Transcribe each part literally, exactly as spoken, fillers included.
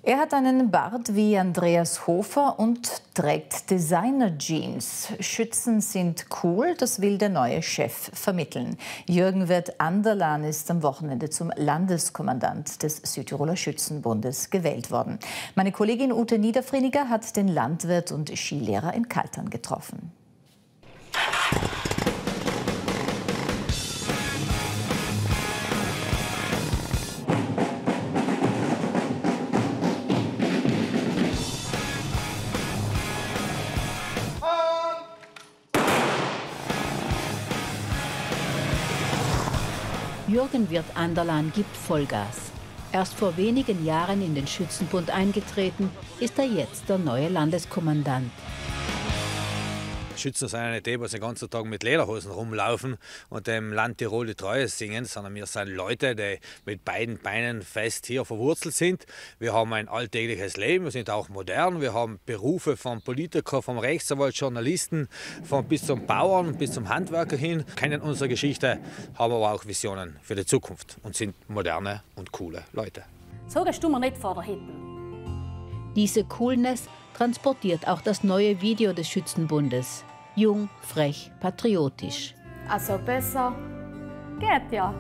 Er hat einen Bart wie Andreas Hofer und trägt Designer-Jeans. Schützen sind cool, das will der neue Chef vermitteln. Jürgen Wirt Anderlan ist am Wochenende zum Landeskommandant des Südtiroler Schützenbundes gewählt worden. Meine Kollegin Ute Niederfriniger hat den Landwirt und Skilehrer in Kaltern getroffen. Jürgen Wirt Anderlan gibt Vollgas. Erst vor wenigen Jahren in den Schützenbund eingetreten, ist er jetzt der neue Landeskommandant. Schützen sind nicht die, die den ganzen Tag mit Lederhosen rumlaufen und dem Land Tirol die Treue singen, sondern wir sind Leute, die mit beiden Beinen fest hier verwurzelt sind. Wir haben ein alltägliches Leben, wir sind auch modern, wir haben Berufe vom Politiker, vom Rechtsanwalt, Journalisten, von bis zum Bauern, bis zum Handwerker hin, kennen unsere Geschichte, haben aber auch Visionen für die Zukunft und sind moderne und coole Leute. So gehst du mir nicht vor der Hitten. Diese Coolness transportiert auch das neue Video des Schützenbundes. Jung, frech, patriotisch. Also besser geht ja.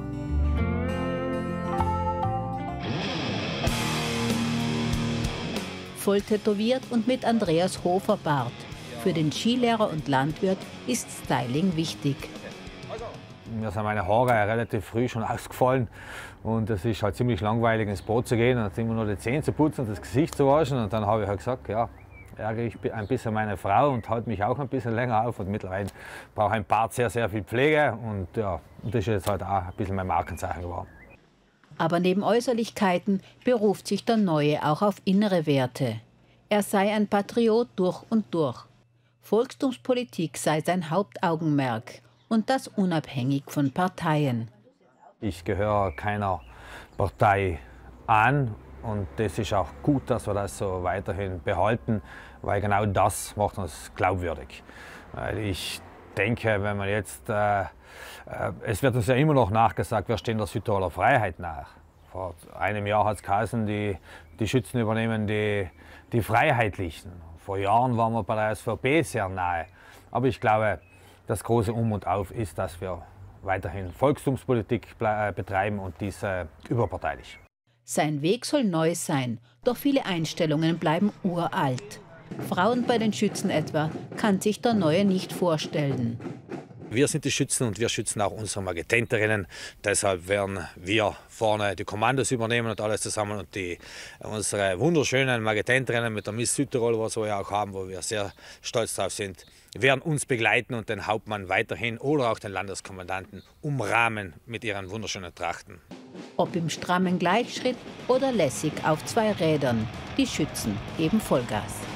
Voll tätowiert und mit Andreas Hofer Bart. Für den Skilehrer und Landwirt ist Styling wichtig. Mir sind meine Haare relativ früh schon ausgefallen und es ist halt ziemlich langweilig ins Boot zu gehen und immer nur die Zähne zu putzen und das Gesicht zu waschen. Und dann habe ich halt gesagt, ja, ärgere ich ein bisschen meine Frau und halte mich auch ein bisschen länger auf. Und mittlerweile brauche ein Bart sehr, sehr viel Pflege und ja, das ist jetzt halt auch ein bisschen mein Markenzeichen geworden. Aber neben Äußerlichkeiten beruft sich der Neue auch auf innere Werte. Er sei ein Patriot durch und durch. Volkstumspolitik sei sein Hauptaugenmerk. Und das unabhängig von Parteien. Ich gehöre keiner Partei an und das ist auch gut, dass wir das so weiterhin behalten, weil genau das macht uns glaubwürdig. Weil ich denke, wenn man jetzt, äh, äh, es wird uns ja immer noch nachgesagt, wir stehen der Südtiroler Freiheit nach. Vor einem Jahr hat es geheißen, die, die Schützen übernehmen die, die Freiheitlichen. Vor Jahren waren wir bei der S V P sehr nahe. Aber ich glaube, das große Um und Auf ist, dass wir weiterhin Volkstumspolitik betreiben und dies äh, überparteilich. Sein Weg soll neu sein, doch viele Einstellungen bleiben uralt. Frauen bei den Schützen etwa kann sich der Neue nicht vorstellen. Wir sind die Schützen und wir schützen auch unsere Marketenterinnen. Deshalb werden wir vorne die Kommandos übernehmen und alles zusammen. Und die, unsere wunderschönen Marketenterinnen mit der Miss Südtirol, was wir ja auch haben, wo wir sehr stolz drauf sind, werden uns begleiten und den Hauptmann weiterhin oder auch den Landeskommandanten umrahmen mit ihren wunderschönen Trachten. Ob im strammen Gleichschritt oder lässig auf zwei Rädern, die Schützen geben Vollgas.